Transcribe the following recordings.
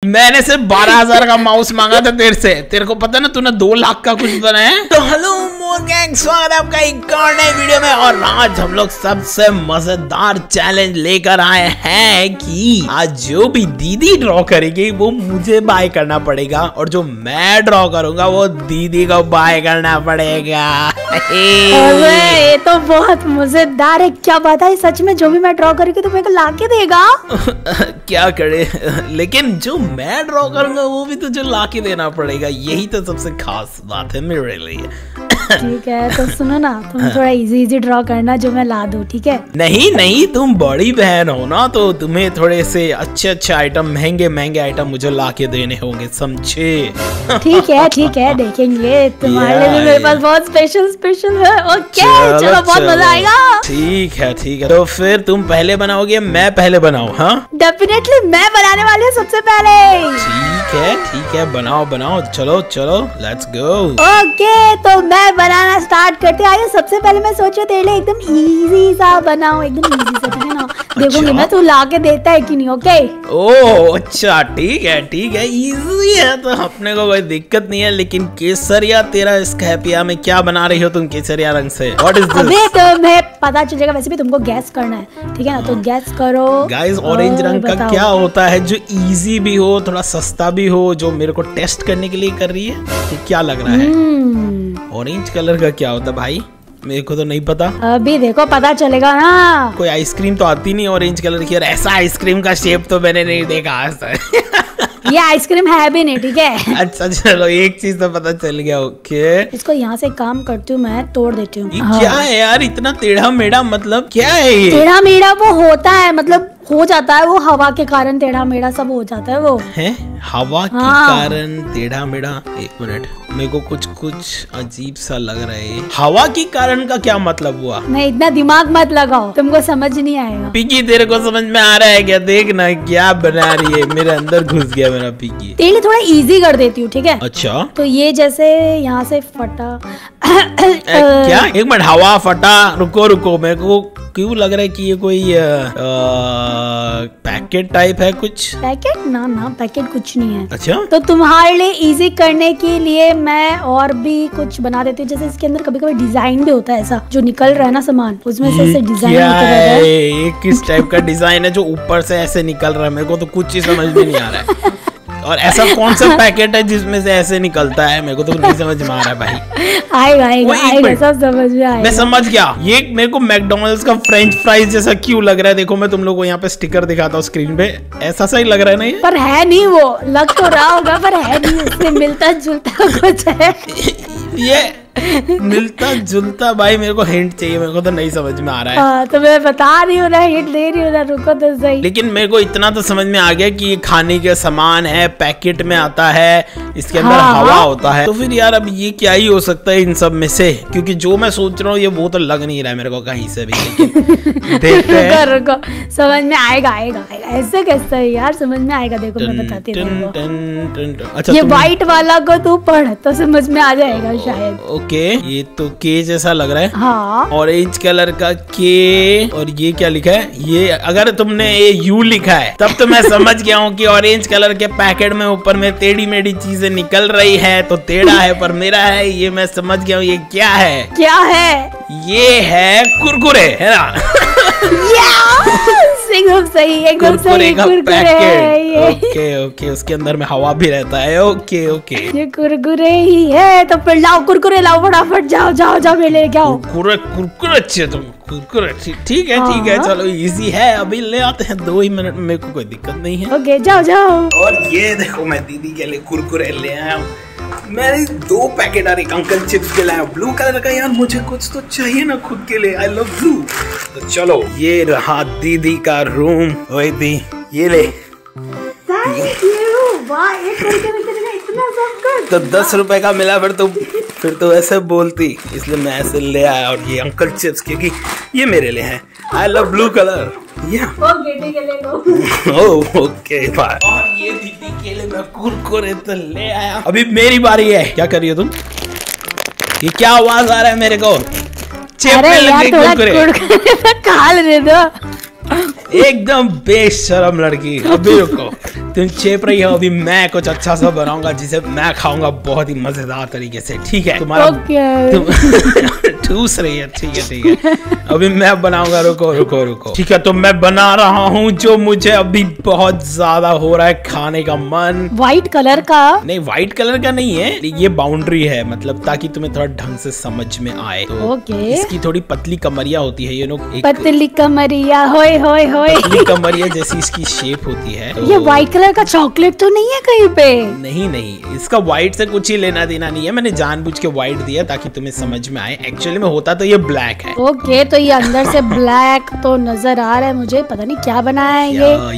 मैंने सिर्फ 12,000 का माउस मांगा था तेरे से। तेरे को पता ना तूने 2 लाख का कुछ बनाया है। तो हेलो मोर गैंग, स्वागत है आपका एक और नए वीडियो में। और आज हम लोग सबसे मजेदार चैलेंज लेकर आए हैं कि आज जो भी दीदी ड्रॉ करेगी वो मुझे बाय करना पड़ेगा, और जो मैं ड्रॉ करूंगा वो दीदी को बाय करना पड़ेगा। अरे ये तो बहुत मजेदार है। क्या बात है, सच में जो भी मैं ड्रॉ करूंगी तो मेरे को लाके देगा? क्या करे, लेकिन जो मैं ड्रॉ करूंगा वो भी तुझे लाके देना पड़ेगा। यही तो सबसे खास बात है मेरे लिए। ठीक है, तो सुनो ना, तुम थोड़ा इजी ड्रॉ करना जो मैं ला दूं, ठीक है? नहीं, तुम बड़ी बहन हो ना, तो तुम्हें थोड़े से अच्छे आइटम, महंगे आइटम मुझे लाके देने होंगे, समझे? ठीक है, देखेंगे। तुम्हारे लिए भी मेरे पास बहुत स्पेशल है। ओके चलो बहुत मजा आएगा। ठीक है। तो फिर तुम पहले बनाओगे, मैं पहले बनाऊं? हाँ डेफिनेटली मैं बनाने वाली हूँ सबसे पहले। ठीक है, बनाओ। चलो लेट्स गो। ओके तो मैं बनाना स्टार्ट करते। आइए, सबसे पहले मैं सोचा तेरे लिए एकदम इजी सा बनाऊं, एकदम इजी सा, ठीक है ना? देखूंगी मैं तू ला के देता है कि नहीं। ओके ओह अच्छा, ठीक है, इजी है तो अपने को कोई दिक्कत नहीं है। लेकिन केसरिया तेरा स्कैपिया में क्या बना रही हो तुम केसरिया रंग से? What is this? अबे तो मैं पता चल जाएगा, वैसे भी तुमको गैस करना है, ठीक है ना? तो गैस करो गाइस। ऑरेंज रंग का क्या होता है जो इजी भी हो, थोड़ा सस्ता भी हो, जो मेरे को टेस्ट करने के लिए कर रही है? क्या लग रहा है? ऑरेंज कलर का क्या होता है भाई? मेरे को तो नहीं पता। अभी देखो पता चलेगा ना। कोई आइसक्रीम तो आती नहीं ऑरेंज कलर की, और ऐसा आइसक्रीम का शेप तो मैंने नहीं देखा आज तक। ये आइसक्रीम है भी नहीं, ठीक है? अच्छा चलो, एक चीज तो पता चल गया। ओके, इसको यहाँ से काम करती हूँ, मैं तोड़ देती हूँ। क्या है यार इतना टेढ़ा मेढ़ा, मतलब क्या है ये? टेढ़ा मेढ़ा वो होता है, मतलब हो जाता है, वो हवा के कारण टेढ़ा मेढ़ा सब हो जाता है। वो है हवा के कारण टेढ़ा मेढ़ा? एक मिनट, मेरे को कुछ अजीब सा लग रहा है। हवा के कारण का क्या मतलब हुआ? नहीं, इतना दिमाग मत लगाओ, तुमको समझ नहीं आएगा। पिकी तेरे को समझ में आ रहा है क्या? देखना क्या बना रही है, मेरे अंदर घुस गया मेरा पिकी। तेरे लिए थोड़ा इजी कर देती हूँ, ठीक है? अच्छा तो ये जैसे यहाँ से फटा क्या? एक मिनट, हवा फटा, रुको, मेरे को क्यों लग रहा है कि ये कोई पैकेट टाइप है कुछ? पैकेट ना पैकेट कुछ नहीं है। अच्छा, तो तुम्हारे लिए इजी करने के लिए मैं और भी कुछ बना देती हूँ। जैसे इसके अंदर कभी कभी डिजाइन भी होता है, ऐसा जो निकल रहा है ना सामान, उसमें से ऐसे डिजाइन होता है। ये किस टाइप का डिजाइन है जो ऊपर से ऐसे निकल रहा है? मेरे को तो कुछ ही समझ में नहीं आ रहा है। और ऐसा कौन सा पैकेट है जिसमें से ऐसे निकलता है? मेरे को तो नहीं समझ में आ रहा है भाई। आएगा सब समझ में आएगा। मैं समझ गया, ये मेरे को मैकडॉनल्ड्स का फ्रेंच फ्राइज जैसा क्यों लग रहा है? देखो मैं तुम लोग को यहाँ पे स्टिकर दिखाता हूँ स्क्रीन पे, ऐसा सा ही लग रहा है ना ये? पर है नहीं, वो लग तो रहा होगा पर है नहीं, उससे मिलता जुलता कुछ है। ये मिलता जुलता? भाई मेरे को हिंट चाहिए, मेरे को तो नहीं समझ में आ रहा है। तो मैं बता रही हूँ ना, हिंट दे रही हूँ ना, रुको तो सही। लेकिन मेरे को इतना तो समझ में आ गया कि ये खाने के सामान है, पैकेट में आता है, इसके अंदर हवा होता है। तो फिर यार अब ये क्या ही हो सकता है इन सब में से? क्योंकि जो मैं सोच रहा हूँ ये वो तो लग नहीं रहा है मेरे को कहीं से भी। लेकिन देखते हैं। रुको, समझ में आएगा। ऐसे कैसा है यार, समझ में आएगा। देखो मैं बताती हूँ। अच्छा, ये व्हाइट वाला को तू पढ़ तो समझ में आ जाएगा शायद। ओके, ये तो के जैसा लग रहा है। हाँ, ऑरेंज कलर का के। और ये क्या लिखा है? ये अगर तुमने ये यू लिखा है तब तो मैं समझ गया हूँ कि ऑरेंज कलर के पैकेट में ऊपर में टेढ़ी मेढ़ी चीजें निकल रही है, तो टेढ़ा है पर मेरा है, ये मैं समझ गया हूँ। ये क्या है? ये है कुरकुरे, है ना? एकदम सही, एकदम सही। कुरकुरे है ये। ओके, उसके अंदर में हवा भी रहता है। ओके, ये कुरकुरे ही है। तो फिर लाओ कुरकुरे, लाओ फटाफट, जाओ मेरे लेके आओ। कुरकुरे अच्छे, तुम कुरकुरे ठीक है। चलो इजी है, अभी ले आते हैं 2 ही मिनट में, मेरे को कोई दिक्कत नहीं है। ओके जाओ। और ये देखो मैं दीदी के लिए कुरकुरे ले आया हूँ। मैंने 2 पैकेट और एक अंकल चिप्स के लाया, ब्लू कलर का। यार मुझे कुछ तो चाहिए ना खुद के लिए, आई लव ब्लू। तो चलो, ये रहा दीदी का रूम। ओए दी, ये ले। तो 10 रुपए का मिला, फिर तो ऐसे बोलती, इसलिए मैं ऐसे ले आया। और ये अंकल चिप्स, क्योंकि ये मेरे लिए है, I love blue colour. Okay bye. और ये दीदी के लिए मैं कुरकुरे तो ले आया। अभी मेरी बारी है। क्या कर रही हो तुम? ये क्या आवाज आ रहा है मेरे को? अरे यार थोड़ा कुरकुरे खा ले दो। एकदम बेशरम लड़की। अभी रुको, तुम चेप रही हो, अभी मैं कुछ अच्छा सा बनाऊंगा जिसे मैं खाऊंगा बहुत ही मजेदार तरीके से। ठीक है तुम्हारा तुम ठूस रही है। ठीक है ठीक है, अभी मैं बनाऊंगा। रुको रुको रुको। ठीक है तो मैं बना रहा हूँ जो मुझे अभी बहुत ज्यादा हो रहा है खाने का मन। व्हाइट कलर का? नहीं व्हाइट कलर का नहीं है, ये बाउंड्री है, मतलब ताकि तुम्हें थोड़ा ढंग से समझ में आए। तो इसकी थोड़ी पतली कमरिया होती है, ये लोग पतली कमरिया, होए होए होए। पतली कमरिया जैसी इसकी शेप होती है। तो ये व्हाइट कलर का चॉकलेट तो नहीं है कहीं पे? नहीं नहीं, इसका व्हाइट से कुछ ही लेना देना नहीं है। मैंने जानबूझ के व्हाइट दिया ताकि तुम्हें समझ में आए। एक्चुअली में होता तो ये ब्लैक है। ओके तो ये अंदर से ब्लैक तो नजर आ रहा है मुझे, पता नहीं क्या बनाया है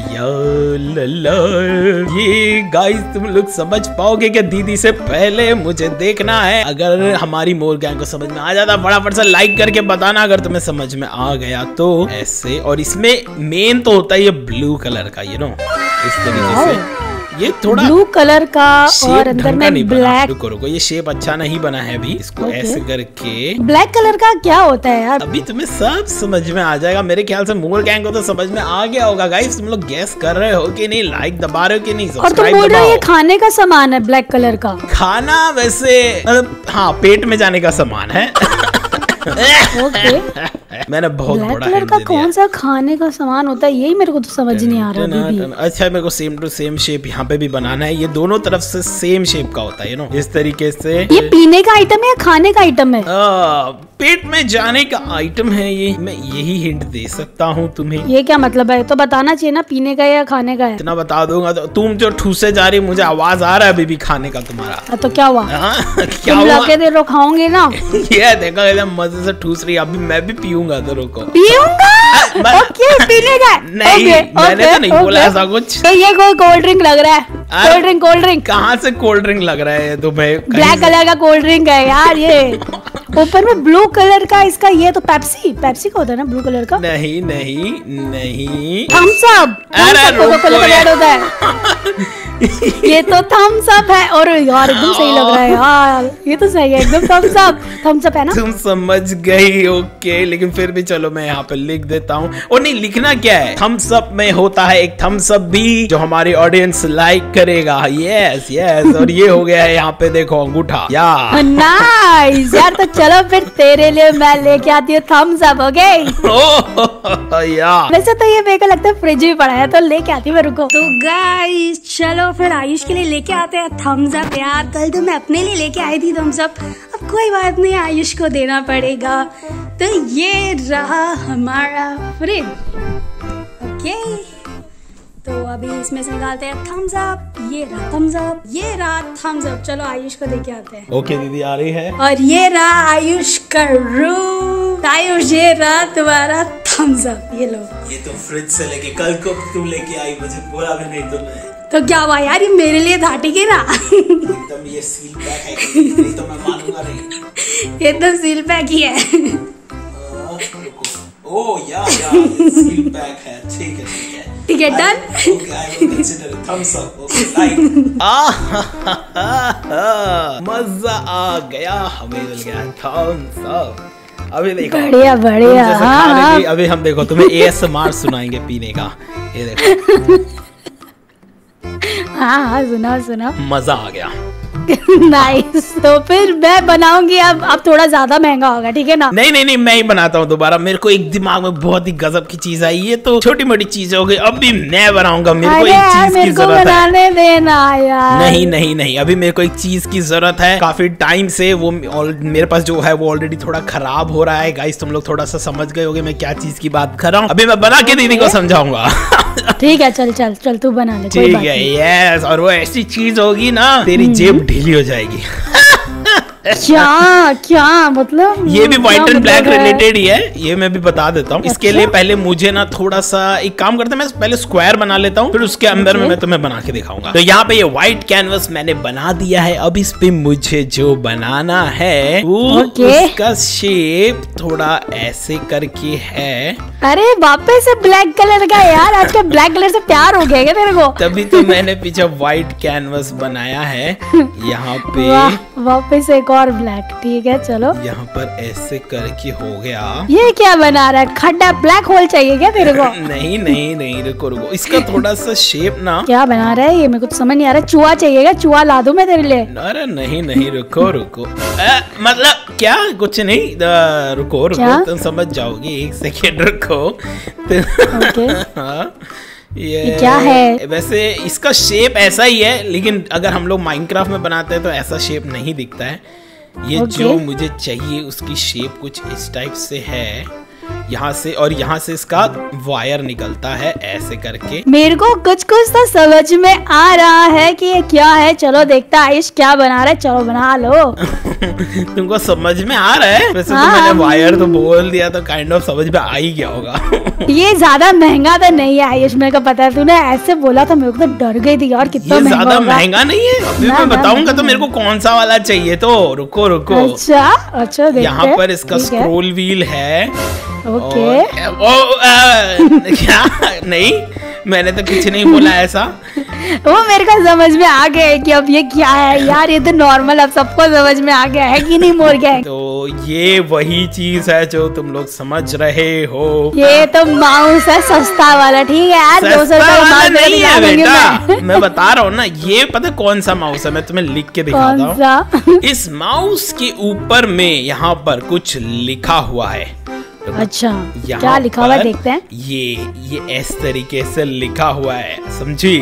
ये गाइस तुम लोग समझ पाओगे क्या? दीदी से पहले मुझे देखना है। अगर हमारी मोर गैंग को समझ में आ जाता फटाफट से लाइक करके बताना अगर तुम्हें समझ में आ गया तो। ऐसे, और इसमें मेन तो होता है ये ब्लू कलर का, इस तरीके से ये थोड़ा ब्लू कलर का और अंदर में ब्लैक। रुको रुको, ये शेप अच्छा नहीं बना है अभी। इसको ऐसे करके। ब्लैक कलर का क्या होता है यार? अभी तुम्हें सब समझ में आ जाएगा मेरे ख्याल से। मोर गैंग को तो समझ में आ गया होगा गाइस। तुम लोग गैस कर रहे हो कि नहीं? लाइक दबा रहे हो कि नहीं? और तुम बोल रहे हो ये खाने का सामान है ब्लैक कलर का? खाना वैसे हाँ, पेट में जाने का सामान है। मैंने बहुत बड़ा कलर का कौन सा खाने का सामान होता है, यही मेरे को तो समझ नहीं आ रहा। अच्छा मेरे को सेम टू सेम शेप यहाँ पे भी बनाना है। ये दोनों तरफ से सेम शेप का होता है इस तरीके से। ये पीने का आइटम है या खाने का आइटम है? पेट में जाने का आइटम है ये। मैं यही हिंट दे सकता हूँ तुम्हें। ये क्या मतलब है? तो बताना चाहिए ना, पीने का या खाने का है। इतना बता दूंगा तो तुम जो ठूसे जा रही, मुझे आवाज आ रहा है अभी भी खाने का तुम्हारा। तो क्या हुआ? क्या हुआ? दे रो खाओगे ना। ये देखो एकदम मजे से ठूस रही। अभी मैं भी पीऊंगा तो रुको। पीऊंगा? ओके पीने का? नहीं मैंने तो नहीं बोला ऐसा कुछ। ये कोई कोल्ड ड्रिंक लग रहा है। कोल्ड ड्रिंक कहाँ से कोल्ड ड्रिंक लग रहा है तुम्हें? ब्लैक कलर का कोल्ड ड्रिंक है यार ये। ऊपर में ब्लू कलर का इसका, ये तो पेप्सी का होता है ना ब्लू कलर का? नहीं नहीं नहीं, थम्स अप। होता है। ये तो थम्स अप है। और यार एकदम सही लग रहा है यार, ये तो सही है एकदम। थम्स अप है ना? तुम समझ गई। ओके, लेकिन फिर भी चलो मैं यहाँ पे लिख देता हूँ। और नहीं, लिखना क्या है? थम्स अप में होता है एक थम्स अप भी जो हमारी ऑडियंस लाइक करेगा। Yes yes. और ये हो गया है यहाँ पे देखो अंगूठा। यार नाइस यार। तो चलो फिर तेरे लिए मैं लेके आती हूँ थम्स अप। ओके यार वैसे तो ये मेरे को लगता है फ्रिज में पड़ा है, तो लेके आती हूँ। रुको तो गाइस चलो फिर आयुष के लिए लेके आते हैं थम्स अप। यार कल तो मैं अपने लिए लेके आई थी थम्स अप, अब कोई बात नहीं, आयुष को देना पड़ेगा। तो ये रहा हमारा फ्रिज। ओके तो अभी इसमें से निकालते हैं थम्स अप। ये रहा थम्स अप, ये रहा थम्स अप। चलो आयुष को देके आते हैं। ओके दीदी आ रही है। और ये रहा आयुष का रूम। आयुष ये रहा तुम्हारा थम्स अप, ये लो। ये तो फ्रिज से लेके कल को तुम लेके आई, मुझे बोला भी नहीं तुमने। तो क्या हुआ यार, ये मेरे लिए धाटी गिरा। एकदम ये सील पैक है, नहीं तो मैं मानूंगा नहीं। ये तो सील पैक ही है। ओ यार ये सील पैक है। ठीक है ठीक है done. Okay I will consider Thums Up. Okay like. मजा आ गया, हमें मिल गया थम्स अप। अभी देखो बढ़िया बढ़िया। हाँ। अभी हम देखो तुम्हें ASMR सुनाएंगे पीने का। ये देखो। हाँ सुना मजा आ गया। नाइस। तो फिर मैं बनाऊंगी अब थोड़ा ज्यादा महंगा होगा, ठीक है ना? नहीं मैं ही बनाता हूँ दोबारा। मेरे को एक दिमाग में बहुत ही गजब की चीज आई। ये तो छोटी मोटी चीज हो गई, अब भी मैं बनाऊंगा। मेरे को एक चीज की जरूरत है। बनाने देना यार। नहीं अभी मेरे को एक चीज की जरूरत है काफी टाइम से। वो मेरे पास जो है वो ऑलरेडी थोड़ा खराब हो रहा है। गाइस तुम लोग थोड़ा सा समझ गए होगे मैं क्या चीज की बात कर रहा हूँ। अभी मैं बना के दीदी को समझाऊंगा। ठीक है चल तू बना ले। ठीक है यस। और वो ऐसी चीज होगी ना तेरी जेब ढीली हो जाएगी। क्या मतलब? ये भी व्हाइट एंड ब्लैक रिलेटेड ही है, ये मैं भी बता देता हूँ। इसके लिए पहले मुझे ना थोड़ा सा एक काम करते हैं, मैं पहले स्क्वायर बना लेता हूँ, फिर उसके अंदर में मैं तुम्हें बना के दिखाऊंगा। तो यहाँ पे ये व्हाइट कैनवस मैंने बना दिया है। अब इस पे मुझे जो बनाना है उसका शेप थोड़ा ऐसे करके है। अरे वापस से ब्लैक कलर का यार, आज का ब्लैक कलर से प्यार हो गया तेरे को? तभी तो मैंने पीछे व्हाइट कैनवस बनाया है। यहाँ पे वापस एक एक और ब्लैक। ठीक है चलो, यहाँ पर ऐसे करके हो गया। ये क्या बना रहा है? खड्डा, ब्लैक होल चाहिए क्या तेरे को? नहीं नहीं नहीं, रुको रुको, इसका थोड़ा सा शेप ना। क्या बना रहा है ये? मेरे कुछ समझ नहीं आ रहा। चूहा चाहिए क्या? चूहा ला दूं मैं तेरे लिए? अरे नहीं नहीं, रुको रुको, मतलब क्या, कुछ नहीं, रुको रुको, तुम समझ जाओगी, 1 सेकेंड रुको। हाँ, ये क्या है? वैसे इसका शेप ऐसा ही है, लेकिन अगर हम लोग माइनक्राफ्ट में बनाते हैं तो ऐसा शेप नहीं दिखता है। ये जो मुझे चाहिए उसकी शेप कुछ इस टाइप से है, यहाँ से, और यहाँ से इसका वायर निकलता है ऐसे करके। मेरे को कुछ कुछ तो समझ में आ रहा है कि ये क्या है। चलो देखते हैं आयुष क्या बना रहा है। चलो बना लो। तुमको समझ में आ रहा है? वैसे तो मैंने वायर तो बोल दिया तो काइंड ऑफ समझ में आ ही गया होगा। ये ज्यादा महंगा तो नहीं है आयुष, मेरे को पता है। तूने ऐसे बोला था, मेरे को तो डर गई थी यार, कितना महंगा होगा। ज्यादा महंगा नहीं है, अभी मैं बताऊंगा तो मेरे को कौन सा वाला चाहिए, तो रुको रुको। अच्छा अच्छा, यहाँ पर इसका स्क्रोल व्हील है। ओके। क्या? नहीं, मैंने तो कुछ नहीं बोला ऐसा। वो मेरे को समझ में आ गया है कि अब ये क्या है यार। ये तो नॉर्मल, अब सबको समझ में आ गया है कि नहीं मोर गैंग? तो ये वही चीज है जो तुम लोग समझ रहे हो। ये तो माउस है सस्ता वाला। ठीक है यार, 200 रुपए नहीं है बेटा, मैं बता रहा हूँ ना। ये पता कौन सा माउस है, मैं तुम्हें लिख के दिखाता हूँ। इस माउस के ऊपर में यहाँ पर कुछ लिखा हुआ है। अच्छा, क्या लिखा हुआ है देखते हैं। ये इस तरीके से लिखा हुआ है, समझी?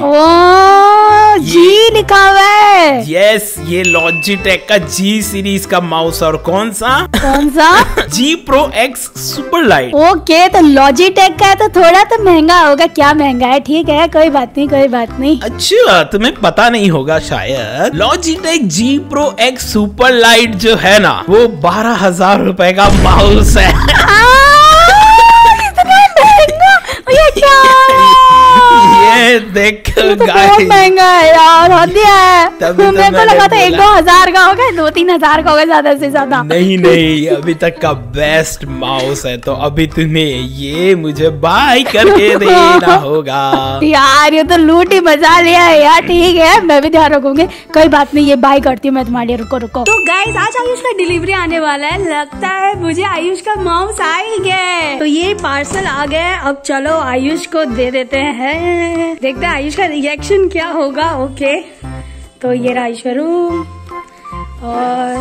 जी लिखा हुआ है। यस, ये लॉजिटेक का जी सीरीज का माउस। और कौन सा? G pro X super light. Okay, तो लॉजिटेक का है तो थोड़ा तो महंगा होगा। क्या महंगा है? ठीक है, कोई बात नहीं कोई बात नहीं। अच्छा, तुम्हें पता नहीं होगा शायद। Logitech G pro X super light जो है ना, वो 12,000 रुपए का माउस है। ये देख तो बहुत महंगा है यार, हदिया है। मेरे को लगा था 1-2 हजार का होगा, 2-3 हजार का होगा ज्यादा से ज्यादा। नहीं, अभी तक का बेस्ट माउस है, तो अभी तुम्हें ये मुझे बाय करके देना होगा। यार ये तो लूट ही मजा लिया है यार। ठीक है, मैं भी ध्यान रखूंगी, कोई बात नहीं, ये बाय करती हूँ मैं तुम्हारे लिए। रुको। तो गाइस, आज आयुष का डिलीवरी आने वाला है। लगता है मुझे आयुष का माउस आ ही गया है। तो ये पार्सल आ गया। अब चलो आयुष को दे देते हैं, देखते हैं आयुष का रिएक्शन क्या होगा। ओके, तो ये रहा आयुष का रूम, और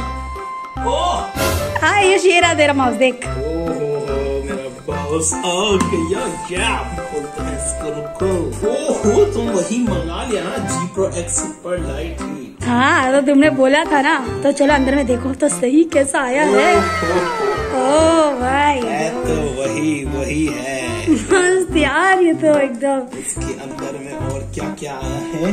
आयुष ये रहा तेरा माउस। देख, मेरा माउस आ गया। क्या बोलते हैं इसको? रुको, तुम वही मंगा लिया ना, G pro X super light. हाँ, तो तुमने बोला था ना। तो चलो अंदर में देखो तो सही कैसा आया है। ओ भाई, तो वही है मस्त यार, ये तो एकदम। इसके अंदर में और क्या क्या आया है?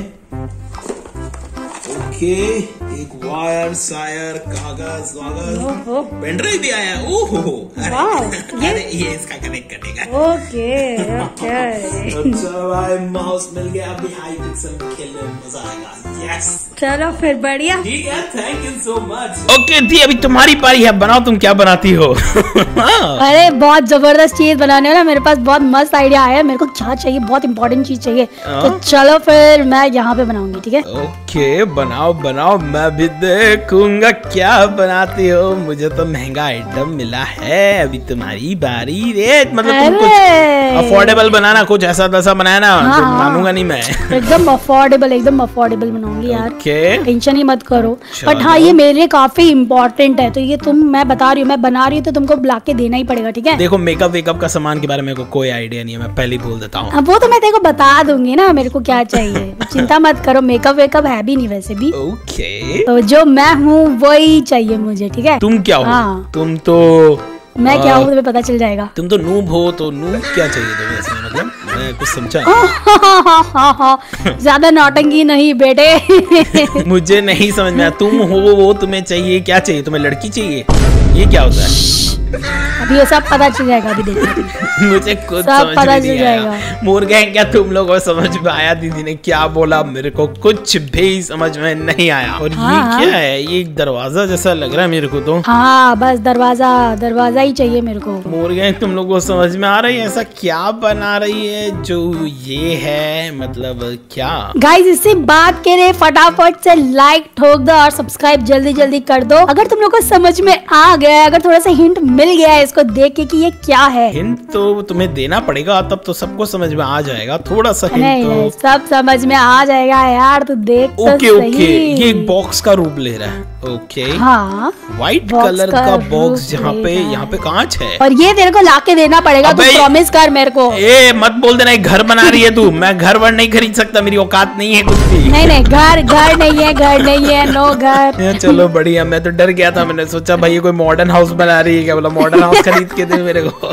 ओके, एक वायर, सायर, कागज वागज, पेनड्राइव भी आया। ओहो, अरे ये इसका कनेक्ट करेगा। ओके। अच्छा भाई, माउस मिल गया। अभी हाई पिक्सल खेलने में मजा आएगा। यस, चलो फिर बढ़िया। ठीक है, thank you so much. Okay दी, अभी तुम्हारी पारी है। बनाओ, तुम क्या बनाती हो? अरे बहुत जबरदस्त चीज बनाने वाला, मेरे पास बहुत मस्त आइडिया आया है। मेरे को क्या चाहिए? बहुत इंपॉर्टेंट चीज चाहिए। तो चलो फिर मैं यहाँ पे बनाऊंगी। ठीक है, ओके, बनाओ, मैं भी देखूंगा क्या बनाती हो। मुझे तो महंगा आइटम मिला है, अभी तुम्हारी बारी रे। मतलब तुम कुछ अफोर्डेबल बनाना, कुछ ऐसा तैसा बनाया ना। मानूंगा नहीं मैं। एकदम अफोर्डेबल बनाऊंगी यार। टेंशन ही मत करो। बट हाँ, ये मेरे लिए काफी इम्पोर्टेंट है, तो ये मैं बता रही हूँ, मैं बना रही हूँ, तो तुमको बुला के देना ही पड़ेगा। ठीक है, देखो, मेकअप वेकअप का सामान के बारे में को कोई आइडिया नहीं है, मैं पहले ही बोल देता हूँ। वो तो मैं देखो बता दूंगी ना मेरे को क्या चाहिए। चिंता मत करो, मेकअप वेकअप है भी नहीं वैसे भी। ओके, तो जो मैं हूँ वही चाहिए मुझे। ठीक है, तुम क्या हो? हाँ, तुम तो मैं क्या हूँ तुम्हें पता चल जाएगा। तुम तो नूब हो, तो नूब क्या चाहिए तुम्हें? इसमें मतलब मैं कुछ समझा। ज्यादा नौटंकी नहीं बेटे। मुझे नहीं समझ में आया। तुम हो वो तुम्हें चाहिए, क्या चाहिए तुम्हें? लड़की चाहिए? ये क्या होता है? अभी ये सब पता चल जाएगा, अभी देखो मुझे कुछ सब समझ पता में नहीं चल आया। जाएगा। मोर गैंग, क्या तुम लोगों को समझ में आया दीदी ने क्या बोला? मेरे को कुछ भी समझ में नहीं आया। और हाँ। ये क्या है? ये एक दरवाजा जैसा लग रहा है मेरे को तो। हाँ बस दरवाजा ही चाहिए मेरे को। मोर गैंग, तुम लोगों को समझ में आ रही है ऐसा क्या बना रही है जो ये है? मतलब क्या गाइस, इससे बात करे फटाफट से लाइक ठोक दो और सब्सक्राइब जल्दी कर दो। अगर तुम लोग को समझ में आ गया है, अगर थोड़ा सा हिंट मिल गया है इसको देख के कि ये क्या है। हिंट तो तुम्हें देना पड़ेगा, तब तो सबको समझ में आ जाएगा। थोड़ा सा हिंट नहीं, तो सब समझ में आ जाएगा यार, तू देख तो ओके सही। ये एक बॉक्स का रूप ले रहा है। ओके, हाँ व्हाइट बॉक्स कलर का का बॉक्स, रूप जहाँ पे ले रहा यहाँ पे कांच है। और ये तेरे को लाके देना पड़ेगा, तू अबे प्रॉमिस कर मेरे को। ए मत बोल देना, एक घर बना रही है तू। मैं घर वर नहीं खरीद सकता, मेरी औकात नहीं है कुछ भी। नहीं घर नहीं है, नो घर। चलो बढ़िया, मैं तो डर गया था। मैंने सोचा भाई ये कोई मॉडर्न हाउस बना रही है क्या? बोला मॉडर्न हाउस खरीद के दे मेरे को।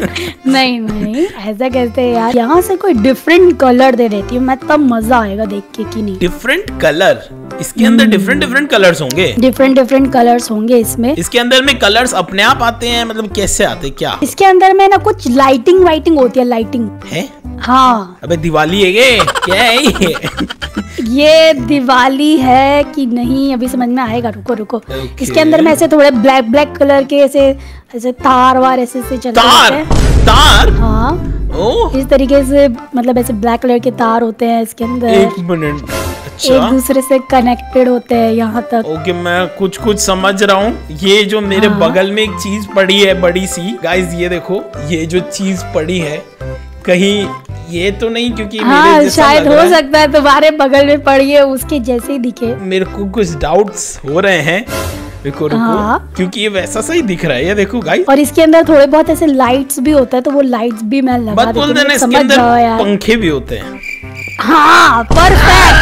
नहीं ऐसा कैसे यार, यहाँ से कोई डिफरेंट कलर दे देती हूँ मैं, तब मजा आएगा देख के कि नहीं। Different colour? इसके अंदर डिफरेंट कलर्स होंगे? डिफरेंट कलर्स होंगे इसमें। इसके अंदर में कलर्स अपने आप आते हैं? मतलब कैसे आते हैं क्या? इसके अंदर में ना कुछ लाइटिंग होती है, लाइटिंग है? हाँ। अबे दिवाली है ये? क्या है ये? ये दिवाली है कि नहीं अभी समझ में आएगा, रुको। Okay. इसके अंदर में ऐसे थोड़े ब्लैक कलर के ऐसे तार वार ऐसे चलते हैं। तार? हाँ ओह, इस तरीके से, मतलब ऐसे ब्लैक कलर के तार होते हैं इसके अंदर। एक मिनट, अच्छा, एक दूसरे से कनेक्टेड होते हैं यहाँ तक। ओके, मैं कुछ समझ रहा हूँ। ये जो मेरे बगल में एक चीज पड़ी है बड़ी सी, गाइस ये देखो, ये जो चीज पड़ी है, कहीं ये तो नहीं? क्योंकि हाँ मेरे जैसा शायद लग रहा हो है। सकता है तुम्हारे बगल में पड़ी है, उसके जैसे ही दिखे। मेरे को कुछ डाउट्स हो रहे हैं। रुको हाँ। क्योंकि ये वैसा सही दिख रहा है, ये देखो गाइस। और इसके अंदर थोड़े बहुत ऐसे लाइट्स भी होता है, तो वो लाइट्स भी मैं लगा मत बोल देना इसके अंदर पंखे भी होते हैं। हाँ परफेक्ट।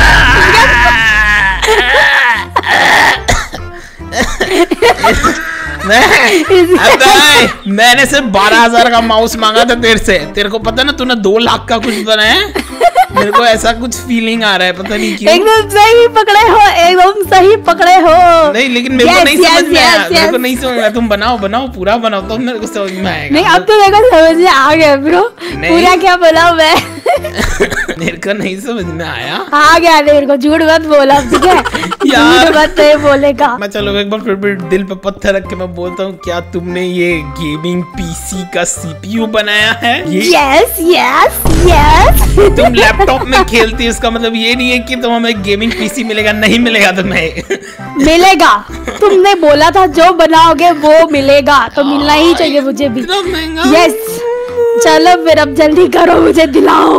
मैंने सिर्फ 12,000 का माउस मांगा था तेरे से। तेरे को पता ना, तूने 2 लाख का कुछ बनाया है। मेरे को ऐसा कुछ फीलिंग आ रहा है, पता नहीं क्यों। एकदम सही पकड़े हो। नहीं लेकिन मेरे को नहीं समझ में आया। मेरे को नहीं समझ में आया। तुम बनाओ पूरा बनाओ, तो मेरे को समझ में आएगा। नहीं अब तो मेरे को समझ में आ गया ब्रो। पूरा क्या बोला मैं? मेरे को नहीं समझ में आया। आ गया मेरे को, झूठ मत बोला, ठीक है? झूठ मत बोलेगा। मैं चलो एक बार फिर भी दिल पे पत्थर रख के मैं बोलता हूँ, क्या तुमने ये गेमिंग पीसी का सीपीयू बनाया है? यस। तुम लैपटॉप में खेलती है, इसका मतलब ये नहीं है कि तुम हमें गेमिंग पीसी मिलेगा। नहीं मिलेगा तुम्हें। मिलेगा, तुमने बोला था जो बनाओगे वो मिलेगा, तो मिलना ही चाहिए मुझे भी। यस, चलो फिर अब जल्दी करो, मुझे दिलाओ।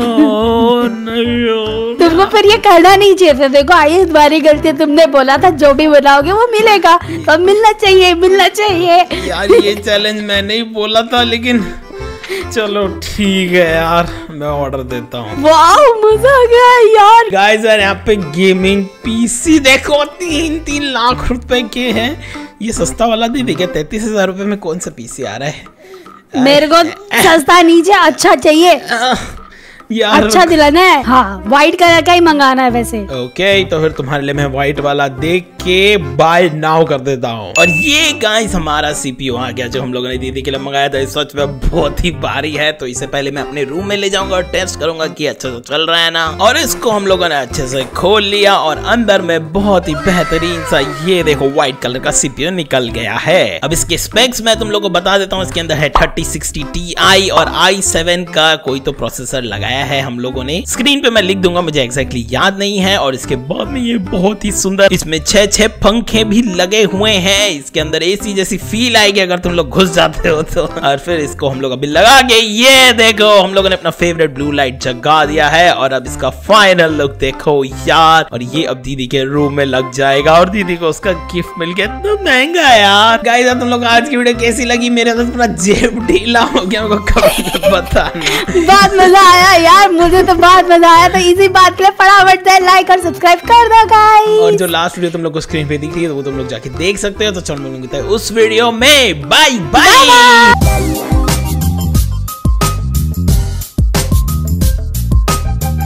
तुमको फिर ये करना नहीं चाहिए। देखो आई तुम्हारी गलती, तुमने बोला था जो भी बनाओगे वो मिलेगा, तो मिलना चाहिए। यार ये चैलेंज मैंने ही बोला था, लेकिन चलो ठीक है यार, मैं ऑर्डर देता हूँ। वाह मजा आ गया यार। गाइस यार यहाँ पे गेमिंग पीसी देखो 3 लाख रुपए के हैं। ये सस्ता वाला दे देगा। 33,000 रुपए में कौन सा पीसी आ रहा है? मेरे को सस्ता नीचे अच्छा चाहिए। यार अच्छा दिलाना है। हाँ व्हाइट कलर का ही मंगाना है वैसे। ओके तो फिर तुम्हारे लिए मैं व्हाइट वाला देख के बाय नाउ कर देता हूँ। और ये गाइस हमारा सीपीयू आ गया, जो हम लोगों ने दीदी के लिए मंगाया था। इस सच में बहुत ही भारी है, तो इसे पहले मैं अपने रूम में ले जाऊंगा और टेस्ट करूंगा कि अच्छा तो चल रहा है ना। और इसको हम लोगों ने अच्छे से खोल लिया और अंदर में बहुत ही बेहतरीन सा ये देखो व्हाइट कलर का सीपीयू निकल गया है। अब इसके स्पेक्स मैं तुम लोगों को बता देता हूँ। इसके अंदर है 3060 Ti और i7 का कोई तो प्रोसेसर लगाया है हम लोगों ने। स्क्रीन पे मैं लिख दूंगा, मुझे एग्जैक्टली याद नहीं है। और इसके बाद में ये बहुत ही सुंदर, इसमें 6 पंखे भी लगे हुए हैं। इसके अंदर एसी जैसी फील आएगी अगर तुम लोग घुस जाते हो तो। और फिर इसको हम लोग अभी लगा के ये देखो हम लोगों ने अपना फेवरेट ब्लू लाइट जगा दिया है। और अब इसका फाइनल लुक देखो यार। और ये अब दीदी के रूम में लग जाएगा और दीदी को उसका गिफ्ट मिल गया। इतना महंगा यार। गाइस तुम लोग आज की वीडियो कैसी लगी? मेरे तो पूरा जेब ढीला हो गया, मेरे को कमेंट बताना। बहुत मजा आया यार, मुझे तो बहुत मजा आया। तो इसी बात के लिए फटाफट से लाइक और सब्सक्राइब कर दो गाइस। और जो लास्ट वीडियो तुम लोग को स्क्रीन पे दिख रही है, तो वो तुम लोग जाके देख सकते हो। तो चलो मिलते हैं उस वीडियो में। Bye bye.